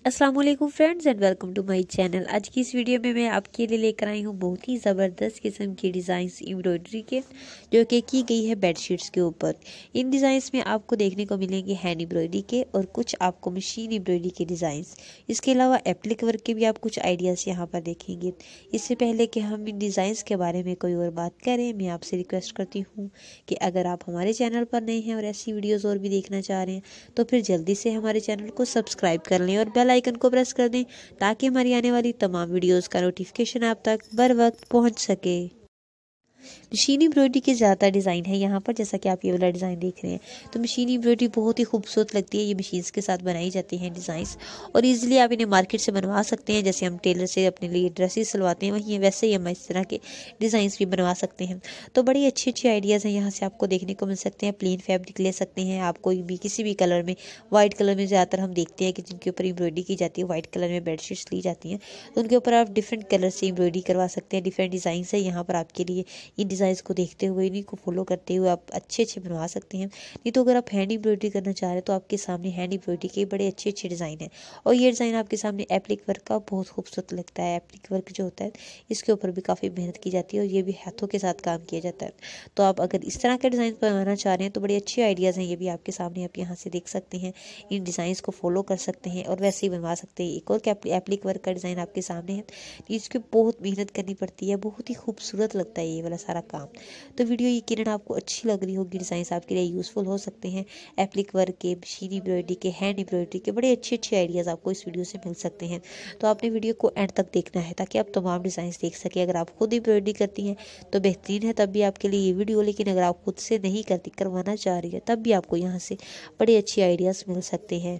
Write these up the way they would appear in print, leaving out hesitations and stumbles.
अस्सलाम वालेकुम friends and welcome to my channel. आज की इस वीडियो में मैं आपके लिए लेकर आई हूँ बहुत ही ज़बरदस्त किस्म के डिज़ाइंस एम्ब्रॉयडरी के, जो कि की गई है बेडशीट्स के ऊपर। इन डिज़ाइंस में आपको देखने को मिलेंगे हैंड एम्ब्रॉयडरी के और कुछ आपको मशीन एम्ब्रॉयडरी के डिज़ाइंस। इसके अलावा एप्लिक वर्क के भी आप कुछ आइडियाज़ यहाँ पर देखेंगे। इससे पहले कि हम इन डिज़ाइंस के बारे में कोई और बात करें, मैं आपसे रिक्वेस्ट करती हूँ कि अगर आप हमारे चैनल पर नए हैं और ऐसी वीडियोज़ और भी देखना चाह रहे हैं तो फिर जल्दी से हमारे चैनल को सब्सक्राइब कर लें और बेल आइकन को प्रेस कर दें ताकि हमारी आने वाली तमाम वीडियोस का नोटिफिकेशन आप तक बर वक्त पहुंच सके। मशीनी एम्ब्रॉयडरी के ज़्यादा डिज़ाइन है यहाँ पर, जैसा कि आप ये वाला डिज़ाइन देख रहे हैं। तो मशीनी एम्ब्रॉयडरी बहुत ही खूबसूरत लगती है। ये मशीन्स के साथ बनाई जाती हैं डिज़ाइंस, और ईजिली आप इन्हें मार्केट से बनवा सकते हैं। जैसे हम टेलर से अपने लिए ड्रेसेस सिलवाते हैं वहीं वैसे ही हम इस तरह के डिज़ाइंस भी बनवा सकते हैं। तो बड़ी अच्छी अच्छी आइडियाज़ हैं यहाँ से आपको देखने को मिल सकते हैं। प्लेन फैब्रिक ले सकते हैं आप कोई भी, किसी भी कलर में। वाइट कलर में ज़्यादातर हम देखते हैं कि जिनके ऊपर एम्ब्रॉयडरी की जाती है, वाइट कलर में बेडशीट्स ली जाती हैं, तो उनके ऊपर आप डिफरेंट कलर से एम्ब्रॉयडरी करवा सकते हैं। डिफरेंट डिज़ाइन है यहाँ पर आपके लिए। इन डिज़ाइंस को देखते हुए, इन्हीं को फॉलो करते हुए आप अच्छे अच्छे बनवा सकते हैं। नहीं तो अगर आप हैंड एम्ब्रॉयडरी करना चाह रहे हैं तो आपके सामने हैंड एम्ब्रॉयडरी के बड़े अच्छे अच्छे डिज़ाइन हैं। और ये डिज़ाइन आपके सामने एप्लिक वर्क का बहुत खूबसूरत लगता है। एप्लिक वर्क जो होता है इसके ऊपर भी काफ़ी मेहनत की जाती है और ये भी हाथों के साथ काम किया जाता है। तो आप अगर इस तरह के डिज़ाइन बनवाना चाह रहे हैं तो बड़े अच्छे आइडियाज़ हैं ये भी आपके सामने, आप यहाँ से देख सकते हैं। इन डिज़ाइंस को फॉलो कर सकते हैं और वैसे ही बनवा सकते हैं। एक और एप्लिक वर्क का डिज़ाइन आपके सामने है। इसकी बहुत मेहनत करनी पड़ती है, बहुत ही खूबसूरत लगता है ये वाला सारा काम। तो वीडियो यकीनन आपको अच्छी लग रही होगी। डिज़ाइंस आपके लिए यूज़फुल हो सकते हैं। एप्लिक वर्क के, मशीन एम्ब्रॉयडरी के, हैंड एम्ब्रॉयडरी के बड़े अच्छे अच्छे आइडियाज़ आपको इस वीडियो से मिल सकते हैं। तो आपने वीडियो को एंड तक देखना है ताकि आप तमाम डिज़ाइंस देख सकें। अगर आप खुद एम्ब्रॉयडरी करती हैं तो बेहतरीन है, तब भी आपके लिए ये वीडियो। लेकिन अगर आप खुद से नहीं करती, करवाना चाह रही है, तब भी आपको यहाँ से बड़े अच्छे आइडियाज़ मिल सकते हैं।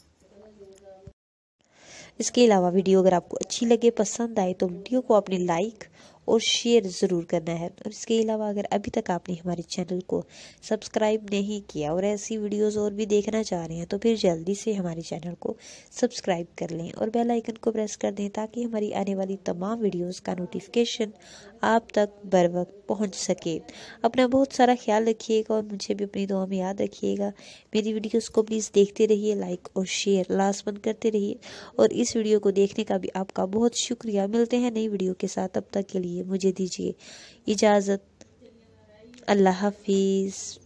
इसके अलावा वीडियो अगर आपको अच्छी लगे, पसंद आए, तो वीडियो को आपने लाइक और शेयर ज़रूर करना है। और इसके अलावा अगर अभी तक आपने हमारे चैनल को सब्सक्राइब नहीं किया और ऐसी वीडियोस और भी देखना चाह रहे हैं तो फिर जल्दी से हमारे चैनल को सब्सक्राइब कर लें और बेल आइकन को प्रेस कर दें ताकि हमारी आने वाली तमाम वीडियोस का नोटिफिकेशन आप तक बर वक्त पहुँच सके। अपना बहुत सारा ख्याल रखिएगा और मुझे भी अपनी दुआ में याद रखिएगा। मेरी वीडियोस को प्लीज़ देखते रहिए, लाइक और शेयर लाजमन करते रहिए। और इस वीडियो को देखने का भी आपका बहुत शुक्रिया। मिलते हैं नई वीडियो के साथ, तब तक के लिए मुझे दीजिए इजाज़त। अल्लाह हाफिज़।